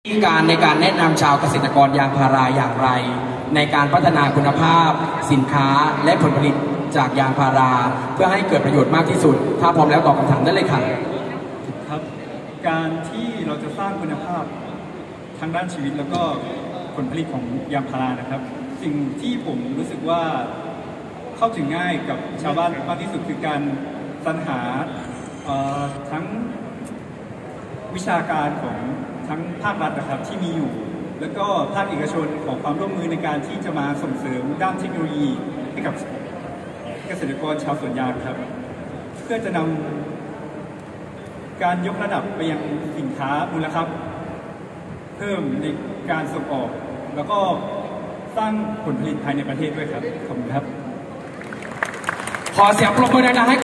วิธีการในการแนะนำชาวเกษตรกรยางพาราอย่างไรในการพัฒนาคุณภาพสินค้าและผลผลิตจากยางพาราเพื่อให้เกิดประโยชน์มากที่สุดถ้าพร้อมแล้วตอบคำถามได้เลยค่ะครับการที่เราจะสร้างคุณภาพทางด้านชีวิตแล้วก็ผลผลิตของยางพารานะครับสิ่งที่ผมรู้สึกว่าเข้าถึงง่ายกับชาวบ้านมากที่สุดคือการสรรหาทั้งวิชาการของทั้งภาครัฐนะครับที่มีอยู่แล้วก็ภาคเอกชนของความร่วมมือในการที่จะมาส่งเสริมด้านเทคโนโลยีให้กับเกษตรกรชาวสวนยางครับเพื่อจะนำการยกระดับไปยังสินค้ามูลค่าเพิ่มในการส่งออกแล้วก็สร้างผลผลิตภายในประเทศด้วยครับขอบคุณครับขอเสียงปรบมือดังๆให้